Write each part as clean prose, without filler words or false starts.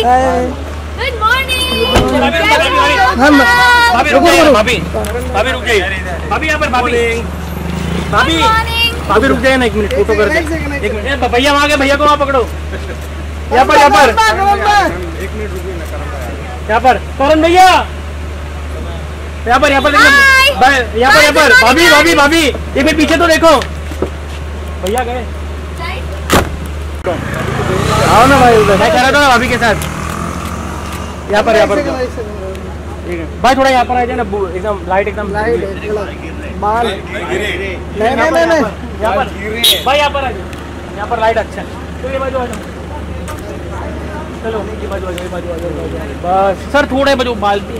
Good morning. भाभी भाभी रुक जाइए, भाभी यहाँ पर, भाभी भाभी रुक जाइए ना, एक मिनट फोटो कर दे। एक मिनट भैया वहाँ के भैया को वहाँ पकड़ो, यहाँ पर एक मिनट रुकिए ना, यहाँ पर करण भैया, यहाँ पर यहाँ पर भाभी भाभी एक मिनट पीछे तो देखो, भैया गए। आओ ना भाई, मैं कह रहा था ना भाभी के साथ, यहाँ पर भाई थोड़ा यहाँ पर आ जाए ना, एकदम लाइट बाल नहीं यहाँ पर भाई, यहाँ पर आ जाए, यहाँ पर लाइट अच्छा है। तो ये बाजू आ जाओ, चलो ये बाजू आ जाओ, बस सर थोड़े बाजू, बाल्टी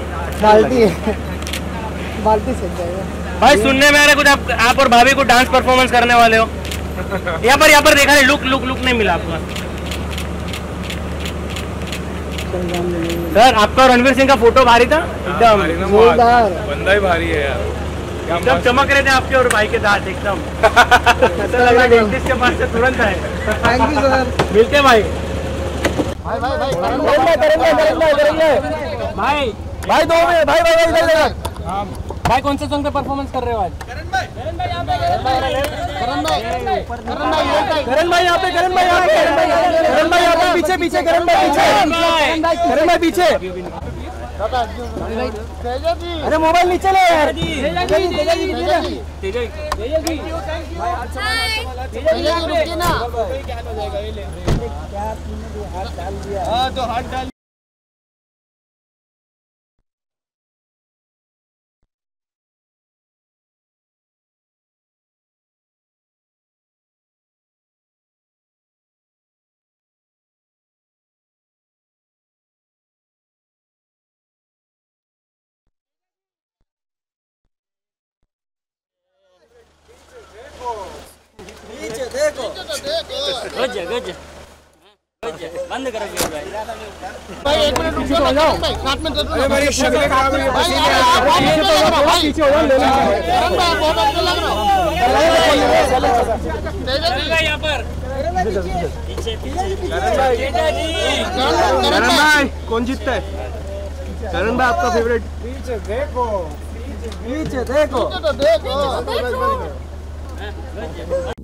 से जाएगा भाई। सुनने में आ रहा कुछ आप और भाभी को डांस परफॉर्मेंस करने वाले हो। यहाँ पर देखा नहीं, लुक नहीं मिला आपका सर। आपका रणवीर सिंह का फोटो भारी था, एकदम जोरदार, बंदा ही भारी है यार, एकदम चमक रहे थे आपके और भाई के दांत, एकदम ऐसा लग रहा है डेंटिस्ट के पास से तुरंत आए। थैंक यू सर, मिलते भाई भाई 2 मिनट भाई कौन से सॉन्ग पे परफॉर्मेंस कर रहे हो आज? करण भाई यहाँ पे, पीछे करण भाई पीछे। अरे मोबाइल नीचे ले यार, हाथ डाल देखो बंद करो भाई, 1 मिनट रुक जाओ, साथ में अरे भाई शक्ल खराब है, पीछे हो जाओ, करण भाई बहुत अच्छा लग रहा है यहाँ पर, करण भाई कौन जीतता है? करण भाई आपका फेवरेट? पीछे देखो